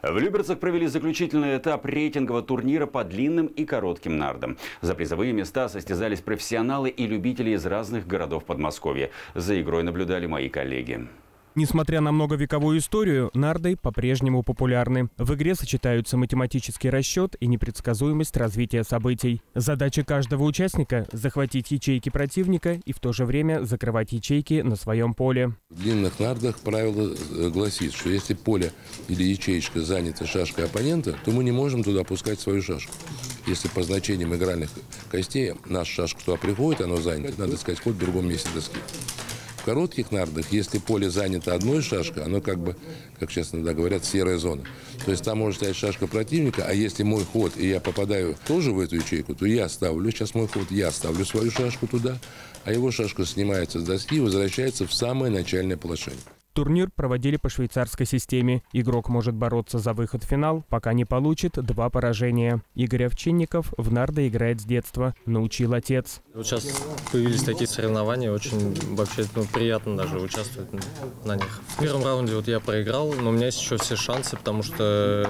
В Люберцах провели заключительный этап рейтингового турнира по длинным и коротким нардам. За призовые места состязались профессионалы и любители из разных городов Подмосковья. За игрой наблюдали мои коллеги. Несмотря на многовековую историю, нарды по-прежнему популярны. В игре сочетаются математический расчет и непредсказуемость развития событий. Задача каждого участника – захватить ячейки противника и в то же время закрывать ячейки на своем поле. В длинных нардах правило гласит, что если поле или ячеечка занята шашкой оппонента, то мы не можем туда пускать свою шашку. Если по значениям игральных костей наша шашка туда приходит, оно занято, надо сказать, хоть в другом месте доски. В коротких нардах, если поле занято одной шашкой, оно как бы, как сейчас иногда говорят, серая зона. То есть там может стоять шашка противника, а если мой ход, и я попадаю тоже в эту ячейку, то я ставлю, сейчас мой ход, я ставлю свою шашку туда, а его шашка снимается с доски и возвращается в самое начальное положение. Турнир проводили по швейцарской системе. Игрок может бороться за выход в финал, пока не получит 2 поражения. Игорь Овчинников в нарды играет с детства. Научил отец. Вот сейчас появились такие соревнования, очень вообще приятно даже участвовать на них. В первом раунде я проиграл, но у меня есть еще все шансы, потому что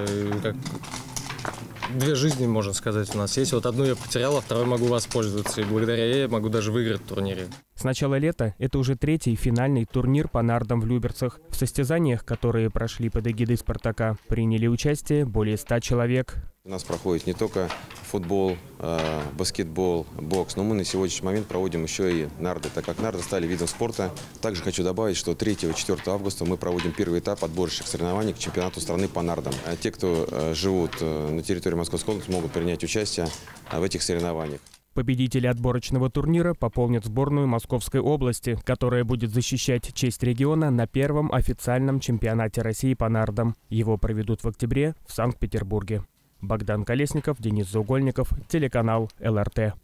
2 жизни, можно сказать, у нас есть. Вот одну я потерял, а второй могу воспользоваться. И благодаря ей я могу даже выиграть в турнире. С начала лета это уже 3-й финальный турнир по нардам в Люберцах. В состязаниях, которые прошли под эгидой «Спартака», приняли участие более 100 человек. У нас проходит не только футбол, баскетбол, бокс, но мы на сегодняшний момент проводим еще и нарды, так как нарды стали видом спорта. Также хочу добавить, что 3-4 августа мы проводим первый этап отборочных соревнований к чемпионату страны по нардам. Те, кто живут на территории Московской области, могут принять участие в этих соревнованиях. Победители отборочного турнира пополнят сборную Московской области, которая будет защищать честь региона на первом официальном чемпионате России по нардам. Его проведут в октябре в Санкт-Петербурге. Богдан Колесников, Денис Заугольников, телеканал ЛРТ.